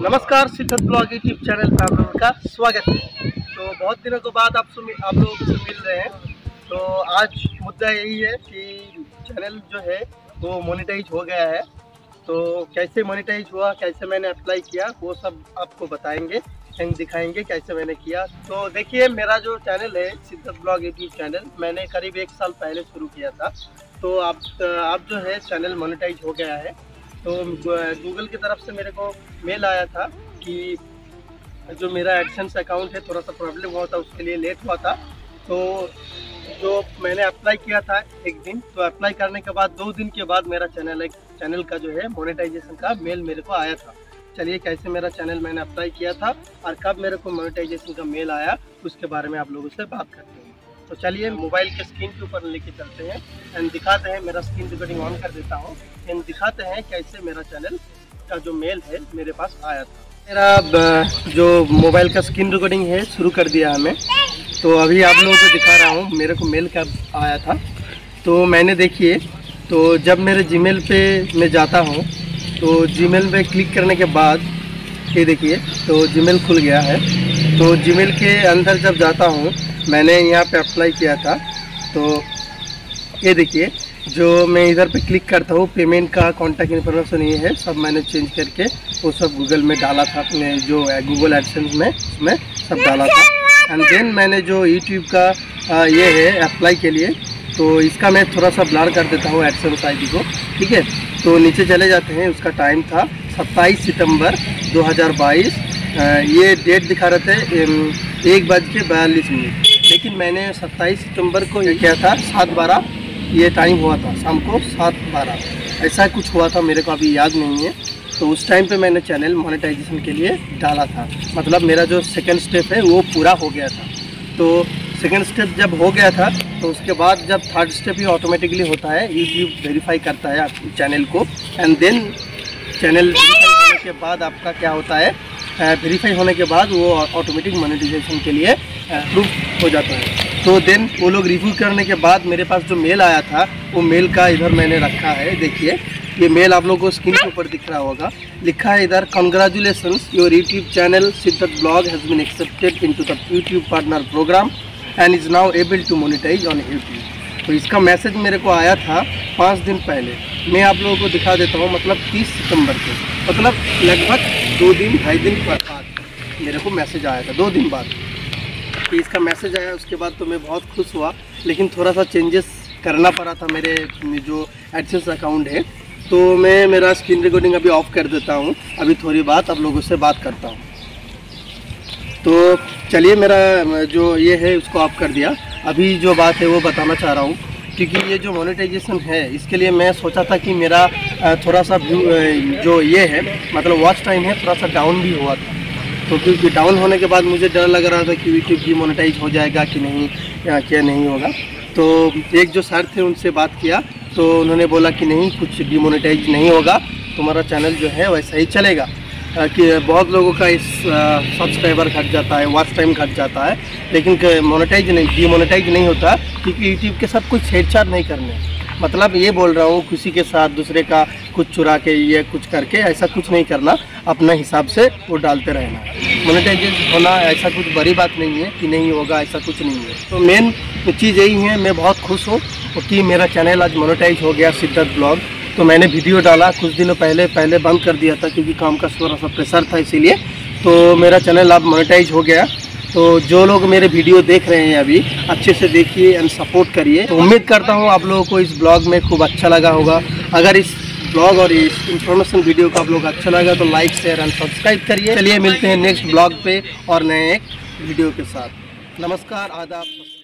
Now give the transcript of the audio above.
नमस्कार, सिद्धत blog YouTube channel पर आप लोगों का स्वागत है। तो बहुत दिनों के बाद आप लोगों से मिल रहे हैं। तो आज मुद्दा यही है कि चैनल जो है वो मोनेटाइज हो गया है। तो कैसे मोनेटाइज हुआ, कैसे मैंने अप्लाई किया, वो सब आपको बताएंगे एंड दिखाएंगे कैसे मैंने किया। तो देखिए, मेरा जो चैनल है सिद्धत ब्लॉग यूट्यूब चैनल, मैंने करीब 1 साल पहले शुरू किया था। तो आप जो है चैनल मोनेटाइज हो गया है। तो गूगल की तरफ से मेरे को मेल आया था कि जो मेरा एडसेंस अकाउंट है थोड़ा सा प्रॉब्लम हुआ था, उसके लिए लेट हुआ था। तो जो मैंने अप्लाई किया था एक दिन, तो अप्लाई करने के बाद 2 दिन के बाद मेरा चैनल का जो है मोनेटाइजेशन का मेल मेरे को आया था। चलिए, कैसे मेरा चैनल मैंने अप्लाई किया था और कब मेरे को मोनेटाइजेशन का मेल आया, उसके बारे में आप लोगों से बात करते हैं। तो चलिए, मोबाइल के स्क्रीन के ऊपर लेके चलते हैं एंड दिखाते हैं। मेरा स्क्रीन रिकॉर्डिंग ऑन कर देता हूँ एंड दिखाते हैं कैसे मेरा चैनल का जो मेल है मेरे पास आया था। मेरा जो मोबाइल का स्क्रीन रिकॉर्डिंग है शुरू कर दिया हमें। तो अभी आप लोगों को दिखा रहा हूँ मेरे को मेल कब आया था। तो मैंने देखिए, तो जब मेरे जीमेल पे मैं जाता हूँ तो जीमेल पे क्लिक करने के बाद ये देखिए, तो जीमेल खुल गया है। तो जीमेल के अंदर जब जाता हूँ, मैंने यहाँ पे अप्लाई किया था। तो ये देखिए, जो मैं इधर पे क्लिक करता हूँ, पेमेंट का कॉन्टैक्ट इन्फॉर्मेशन ये है, सब मैंने चेंज करके वो सब गूगल में डाला था, अपने जो गूगल एडसेंस में उसमें सब डाला था। एंड देन मैंने जो यूट्यूब का ये है अप्लाई के लिए, तो इसका मैं थोड़ा सा ब्लर कर देता हूँ एडसेंस आईडी को, ठीक है। तो नीचे चले जाते हैं। उसका टाइम था 27 सितंबर 2022। ये डेट दिखा रहे थे 1:42, लेकिन मैंने 27 सितंबर को ये किया था 7:12 ये टाइम हुआ था, शाम को 7:12 ऐसा कुछ हुआ था, मेरे को अभी याद नहीं है। तो उस टाइम पे मैंने चैनल मोनेटाइजेशन के लिए डाला था, मतलब मेरा जो सेकंड स्टेप है वो पूरा हो गया था। तो सेकंड स्टेप जब हो गया था, तो उसके बाद जब थर्ड स्टेप ही ऑटोमेटिकली होता है, यूट्यूब वेरीफाई करता है चैनल को एंड देन चैनल वेरीफाई होने के बाद आपका क्या होता है, वेरीफाई होने के बाद वो ऑटोमेटिक मोनेटाइजेशन के लिए अप्रूव हो जाता है। तो देन वो लोग रिव्यू करने के बाद मेरे पास जो मेल आया था, वो मेल का इधर मैंने रखा है। देखिए, ये मेल आप लोगों को स्क्रीन के ऊपर दिख रहा होगा। लिखा है इधर, congratulations, your YouTube channel Siddhat blog has been accepted into the YouTube partner programme and is now able to monetise on YouTube. तो इसका मैसेज मेरे को आया था 5 दिन पहले। मैं आप लोगों को दिखा देता हूँ, मतलब 30 सितंबर को, मतलब लगभग 2 दिन 2.5 दिन बाद मेरे को मैसेज आया था, 2 दिन बाद कि इसका मैसेज आया। उसके बाद तो मैं बहुत खुश हुआ, लेकिन थोड़ा सा चेंजेस करना पड़ा था मेरे जो एडसेंस अकाउंट है। तो मैं मेरा स्क्रीन रिकॉर्डिंग अभी ऑफ कर देता हूँ, अभी थोड़ी बात आप लोगों से बात करता हूँ। तो चलिए, मेरा जो ये है उसको ऑफ कर दिया। अभी जो बात है वो बताना चाह रहा हूँ, क्योंकि ये जो मोनेटाइजेशन है इसके लिए मैं सोचा था कि मेरा थोड़ा सा जो ये है, मतलब वॉच टाइम है, थोड़ा सा डाउन भी हुआ था। तो क्योंकि डाउन होने के बाद मुझे डर लग रहा था कि यूट्यूब डिमोनेटाइज हो जाएगा कि नहीं, या क्या नहीं होगा। तो एक जो सर थे उनसे बात किया, तो उन्होंने बोला कि नहीं, कुछ डिमोनेटाइज नहीं होगा, तुम्हारा चैनल जो है वैसा ही चलेगा। कि बहुत लोगों का इस सब्सक्राइबर घट जाता है, वॉच टाइम घट जाता है, लेकिन डिमोनेटाइज नहीं होता, क्योंकि यूट्यूब के साथ कुछ छेड़छाड़ नहीं करने। मतलब ये बोल रहा हूँ, किसी के साथ दूसरे का कुछ चुरा के ये कुछ करके ऐसा कुछ नहीं करना, अपना हिसाब से वो डालते रहना। मोनेटाइज होना ऐसा कुछ बड़ी बात नहीं है कि नहीं होगा, ऐसा कुछ नहीं है। तो मेन चीज़ यही है, मैं बहुत खुश हूँ कि मेरा चैनल आज मोनेटाइज हो गया, सिद्धत ब्लॉग। तो मैंने वीडियो डाला कुछ दिनों पहले बंद कर दिया था, क्योंकि काम का थोड़ा सा प्रेशर था, इसीलिए। तो मेरा चैनल अब मोनेटाइज हो गया। तो जो लोग मेरे वीडियो देख रहे हैं अभी, अच्छे से देखिए एंड सपोर्ट करिए। तो उम्मीद करता हूँ आप लोगों को इस ब्लॉग में खूब अच्छा लगा होगा। अगर इस ब्लॉग और इस इन्फॉर्मेशन वीडियो को आप लोग अच्छा लगा तो लाइक, शेयर एंड सब्सक्राइब करिए। चलिए, मिलते हैं नेक्स्ट ब्लॉग पे और नए एक वीडियो के साथ। नमस्कार, आदाब।